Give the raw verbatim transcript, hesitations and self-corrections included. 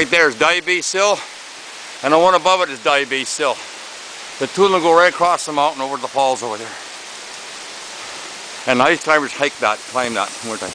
Right there is Diabase Sill, and the one above it is Diabase Sill. The two of them go right across the mountain over the falls over there. And the ice climbers hike that, climb that.